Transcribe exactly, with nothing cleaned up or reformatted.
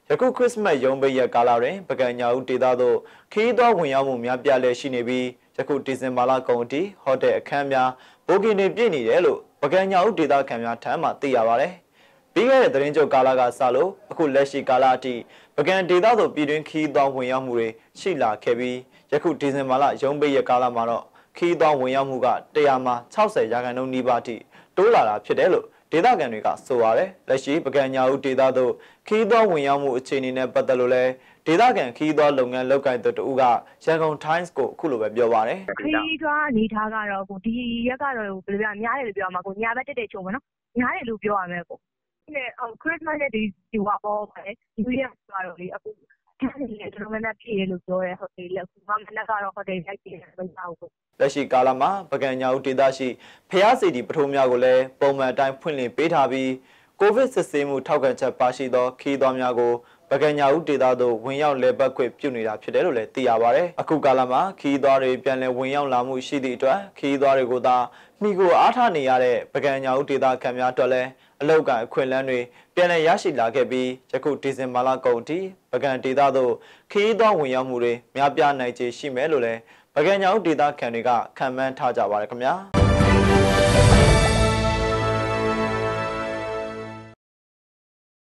ယခုခရစ်စမတ်ရုံးပိတ်ရက်ကာလတွင်ပကံညာဦးဒေသသို့ခီးသောဝင်ရောက်မှုများပြလည်ရှိနေပြီးယခုဒီဇင်ဘာလကုန်အထိဟိုတယ်အခန်းများဘိုကင်တွေပြည့်နေတယ်လို့ပကံညာဦးဒေသခံများထံမှသိရပါတယ်။ပြီးခဲ့တဲ့သတင်းကြိုကာလကစလို့အခုလက်ရှိကာလအထိပကံဒေသသို့ပြည်တွင်းခီးသောဝင်ရောက်မှုတွေရှိလာခဲ့ပြီးယခုဒီဇင်ဘာလရုံးပိတ်ရက်ကာလမှာတော့ခီးသောဝင်ရောက်မှုကတရာမှာ၆၀ရာခိုင်နှုန်းနီးပါးအထိတိုးလာတာဖြစ်တယ်လို့ဒေသခံတွေကဆိုပါတယ်လက်ရှိပကံညာဦးဒေသသို့ခီးသောဝင်ရောက်မှုအခြေအနေနဲ့ပတ်သက်လို့လဲဒေသခံခီးသောလုပ်ငန်းလုပ်ကိုင်သူတို့ကရန်ကုန် Times ကိုအခုလိုပဲပြောပါတယ်ခီးသွားအနေထားကတော့ကိုဒီရက်ကတော့ဘယ်လိုပြောများတယ်လို့ပြောရမှာကိုညာဘက်တက်တက်ချုံပါနော်များတယ်လို့ပြောရမယ်ကိုဒီခရစ်စမတ်နဲ့ဒီဒီဟောပေါ့ပါတယ်ဒီရက်ကတော့လေအခုခန်းနေတယ်တော်တော်များများပြည်ရလို့ပြောရဲဟုတ်တယ်လက်ခုမှမနက်ကတော့ဟိုတယ်ရိုက်တယ်မကြောက်ဘူးလက်ရှိကာလမှာပကံညာဦးဒေသရှိဖျားစီတီပထိုးများကိုလည်းပုံမှန်အတိုင်းဖွင့်လှစ်ပေးထားပြီးကိုဗစ်စစ်ဆေးမှုထောက်ခံချက်ပါရှိသောခီးသွားများကိုပကံညာဦးဒေသသို့ဝင်ရောက်လည်ပတ်ခွင့်ပြုနေတာဖြစ်တယ်လို့လည်းသိရပါတယ်။အခုကာလမှာခီးသွားတွေပြန်လည်ဝင်ရောက်လာမှုရှိသည့်အတွက်ခီးသွားတွေကိုသာနှီးကိုအားထားနေရတဲ့ပကံညာဦးဒေသခံများအတွက်လည်းအလောက်ကန်အခွင့်အလမ်းတွေပြန်လည်ရရှိလာခဲ့ပြီးယခုဒီဇင်ဘာလကုန်ထိပကံဒေသသို့ခီးသွားဝင်ရောက်မှုတွေများပြားနိုင်ခြေရှိမယ်လို့လည်းပကံညာဦးဒေသခံတွေကခံမှန်းထားကြပါတယ်ခင်ဗျာ။